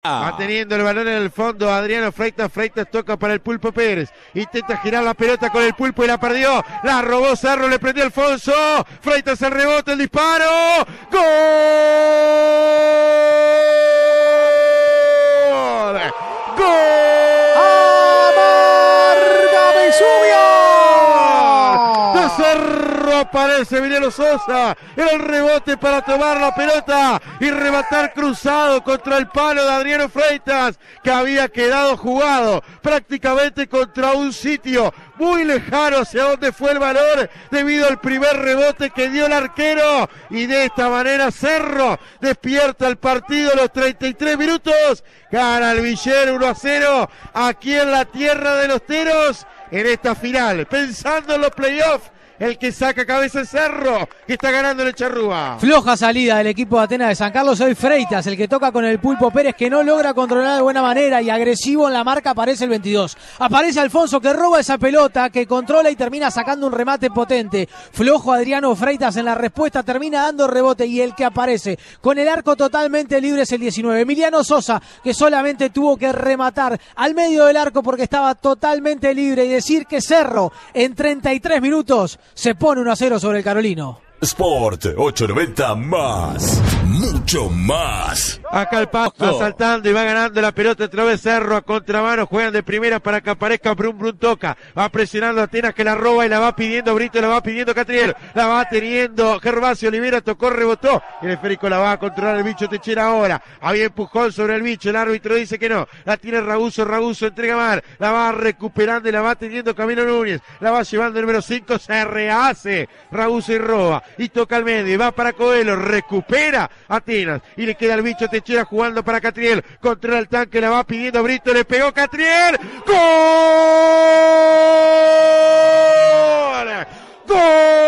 Va teniendo el balón en el fondo Adriano Freitas. Freitas toca para el Pulpo Pérez. Intenta girar la pelota con el Pulpo y la perdió. La robó Cerro, le prendió Alfonso. Freitas el rebote, el disparo. ¡Gol! ¡Gol! ¡Amarga Vesubio! De Cerro aparece Emiliano Sosa en el rebote para tomar la pelota y rematar cruzado contra el palo de Adriano Freitas, que había quedado jugado prácticamente contra un sitio muy lejano hacia donde fue el balón debido al primer rebote que dio el arquero, y de esta manera Cerro despierta el partido a los 33 minutos, gana el Villero 1-0 aquí en la tierra de los Teros en esta final, pensando en los playoffs. El que saca cabeza es Cerro, que está ganando el Charrúa. Floja salida del equipo de Atenas de San Carlos. Hoy Freitas, el que toca con el Pulpo Pérez, que no logra controlar de buena manera, y agresivo en la marca aparece el 22. Aparece Alfonso, que roba esa pelota, que controla y termina sacando un remate potente. Flojo Adriano Freitas en la respuesta, termina dando rebote, y el que aparece con el arco totalmente libre es el 19. Emiliano Sosa, que solamente tuvo que rematar al medio del arco porque estaba totalmente libre, y decir que Cerro en 33 minutos se pone 1-0 sobre el Carolino. Sport 890 más, mucho más. Acá el Pasto va saltando y va ganando la pelota otra vez Cerro a contramano, juegan de primera para que aparezca Brun toca, va presionando a Atenas, que la roba y la va pidiendo Brito, la va pidiendo Catriel, la va teniendo Gervasio Olivera, tocó, rebotó, el esférico la va a controlar el Bicho Techera ahora, había empujón sobre el Bicho, el árbitro dice que no, la tiene Raguso entrega mal, la va recuperando y la va teniendo Camilo Núñez, la va llevando el número 5, se rehace Raguso y roba, y toca al medio, y va para Coelho, recupera Atenas, y le queda el Bicho Techera jugando para Catriel, controla el tanque, la va pidiendo Brito, le pegó Catriel, ¡gol! ¡Gol!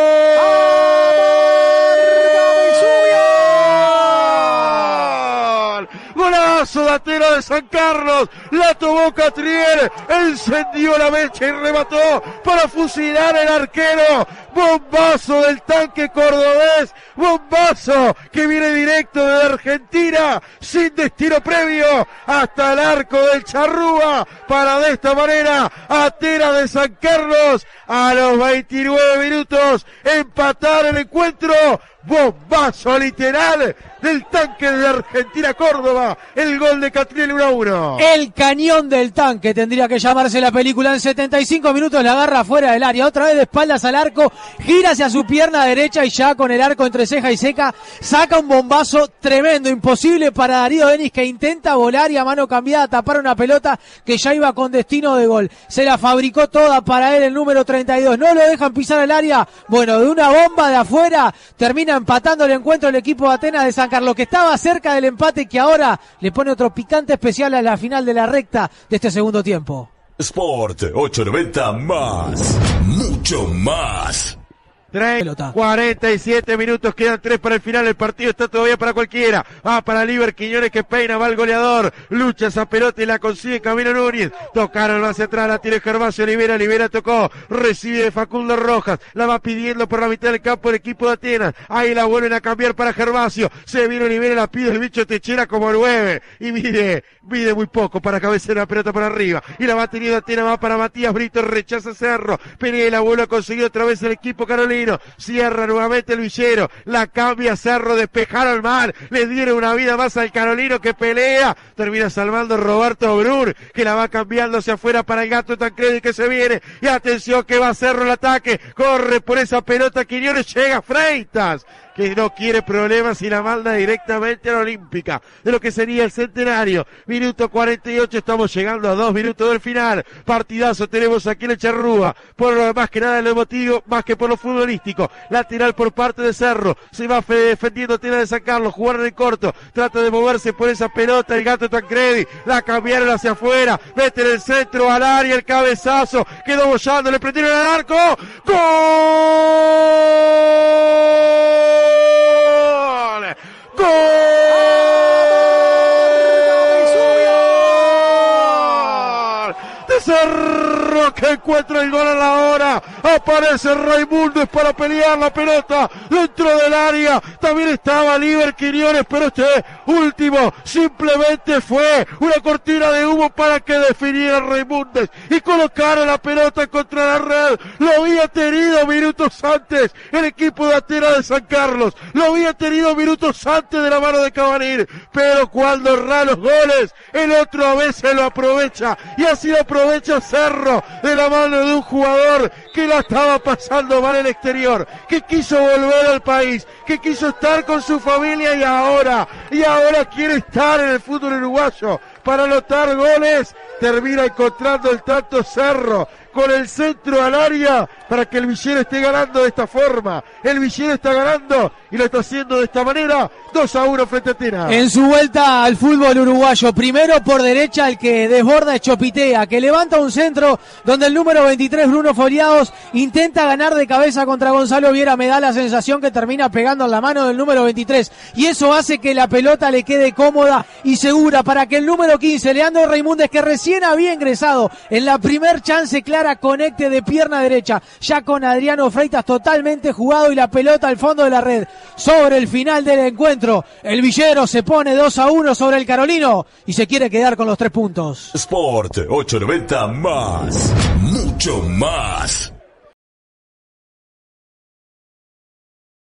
Golazo de Atenas de San Carlos, la tomó Catriel, encendió la mecha y remató para fusilar el arquero. Bombazo del tanque cordobés, bombazo que viene directo de Argentina, sin destino previo, hasta el arco del Charrúa, para de esta manera Atenas de San Carlos a los 29 minutos empatar el encuentro. Bombazo literal del tanque de Argentina Córdoba, el gol de Catriel 1-1. El cañón del tanque tendría que llamarse la película. En 75 minutos la agarra fuera del área, otra vez de espaldas al arco, gira hacia su pierna derecha y ya con el arco entre ceja y ceja saca un bombazo tremendo, imposible para Darío Denis, que intenta volar y a mano cambiada tapar una pelota que ya iba con destino de gol. Se la fabricó toda para él el número 32, no lo dejan pisar el área. Bueno, de una bomba de afuera termina empatando el encuentro el equipo de Atenas de San Carlos, que estaba cerca del empate, que ahora le pone otro picante especial a la final de la recta de este segundo tiempo. Sport 890 más, mucho más. 47 minutos, quedan 3 para el final, el partido está todavía para cualquiera, va para Liber Quiñones, que peina, va el goleador, lucha esa pelota y la consigue Camilo Núñez, tocaron hacia atrás, la tiene Gervasio Olivera tocó, recibe de Facundo Rojas, la va pidiendo por la mitad del campo el equipo de Atenas, ahí la vuelven a cambiar para Gervasio, se viene Olivera, la pide el Bicho Techera como 9, y mide muy poco para cabecear la pelota por arriba, y la va teniendo Atenas, va para Matías Brito, rechaza Cerro, Pereira y la vuelve a conseguir otra vez el equipo carolino, cierra nuevamente el Villero, la cambia Cerro, despejaron mal, le dieron una vida más al carolino que pelea, termina salvando Roberto Brun, que la va cambiando hacia afuera para el Gato Tancredi, que se viene, y atención que va Cerro el ataque, corre por esa pelota Quiñones, llega Freitas, que no quiere problemas y la manda directamente a la Olímpica, de lo que sería el centenario. Minuto 48, estamos llegando a 2 minutos del final. Partidazo tenemos aquí en el Charrúa, por más que nada lo emotivo, más que por lo futbolístico. Lateral por parte de Cerro, se va defendiendo Atenas de San Carlos, jugaron en corto, trata de moverse por esa pelota el Gato Tancredi, la cambiaron hacia afuera, mete en el centro al área, el cabezazo, quedó bollando, le prendieron al arco, ¡gol! ¡Gol! De Cerro que encuentra el gol a la hora. Aparece Raimundes para pelear la pelota dentro del área. También estaba Liber Quiñones, pero este último simplemente fue una cortina de humo para que definiera Raimundes y colocara la pelota contra la red. Lo había tenido minutos antes el equipo de Atenas de San Carlos. Lo había tenido minutos antes de la mano de Cavani, pero cuando erra los goles, el otro a veces lo aprovecha, y así lo aprovecha Cerro de la mano de un jugador que la estaba pasando mal en el exterior, que quiso volver al país, que quiso estar con su familia y ahora quiere estar en el fútbol uruguayo para anotar goles. Termina encontrando el tanto Cerro con el centro al área para que el Villero esté ganando de esta forma. El Villero está ganando y lo está haciendo de esta manera. 2-1 frente a Atenas. En su vuelta al fútbol uruguayo, primero por derecha el que desborda es Chopitea, que levanta un centro donde el número 23 Bruno Foliados intenta ganar de cabeza contra Gonzalo Viera. Me da la sensación que termina pegando en la mano del número 23 y eso hace que la pelota le quede cómoda y segura para que el número 15 Leandro Raimundes, que recién había ingresado en la primer chance clara, conecte de pierna derecha, ya con Adriano Freitas totalmente jugado y la pelota al fondo de la red. Sobre el final del encuentro, el Villero se pone 2-1 sobre el Carolino y se quiere quedar con los 3 puntos. Sport 890 más, mucho más.